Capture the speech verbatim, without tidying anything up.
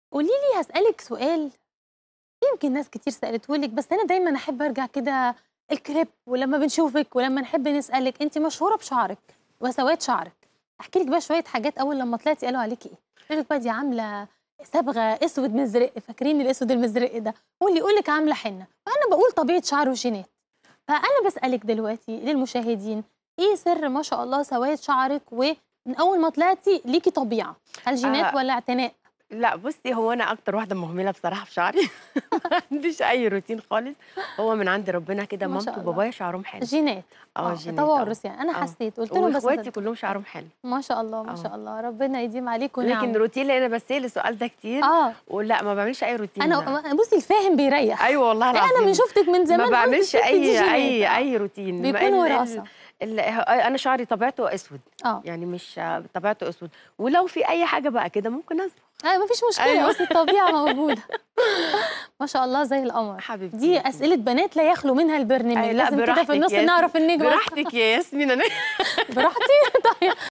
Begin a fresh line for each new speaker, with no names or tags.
قولي لي هاسألِك سؤال يمكن ناس كتير سألته لِك، بس أنا دايمًا أحب أرجع كده الكريب، ولمّا بنشوفِك ولمّا نحب نسألِك، أنتِ مشهورة بشعرِك وسواد شعرِك، احكي لِك بقى شوية حاجات أول لمّا طلعتِ قالوا عليكِ إيه؟ قالوا لِك بقى دي عاملة صبغة أسود مزرق، فاكرين الأسود المزرق ده، واللي يقول لِك عاملة حنة، فأنا باقول طبيعة شعر وجينات، فأنا باسألِك دلوقتي للمشاهدين، إيه سر ما شاء الله سواد شعرِك ومن أول ما طلعتِ ليكِ طبيعة، هل جينات
آه.
والّا اعتناء؟
لأ بُصّي، هو أنا أكتر واحدة مهملة بصراحة في شعري، ما عنديش أي روتين خالص، هو من عند ربنا كده
ما
مامتي
شاء الله،
وبابايا شعرهم حلو.
جينات،
آه
آه،
جينات آه،
توارث يعني، أنا
آه،
حسيت، قُلت لهم بس ما
وإخواتي
صدقوا،
كلّهم
آه،
شعرهم حلو.
ما شاء الله، ما
آه.
شاء الله، ربنا يديم عليكم
لكن
نعمة.
روتين لإن أنا باتسأل السؤال ده كتير،
آه.
ولأ ما باعملش أي روتين.
أنا بُصّي الفاهم بيريّح،
أيوه والله
أنا من
العظيم،
شُفتِك من
ما
زمان قُلت
باعملش
الست دي
أي
جينات،
أي
آه،
أي روتين، ما
بيكون
ال ال
وراثة.
ال ه أنا شعري طبيعته أسود،
آه.
يعني مش طبيعته أسود، ولو في أي حاجة بقى كده ممكن أصبغ.
أيوه ما فيش مشكلة،
أيوه.
بس الطبيعة موجودة. ما شاء الله زي القمر،
حبيبتي
دي
ياسمين.
أسئلة بنات لا يخلو منها البرنامج،
أي لأ
لازم كده في
براحتك
النُص
يا ياسم
نعرف النجمة.
براحتك يا ياسمين أنا
براحتي؟ طيب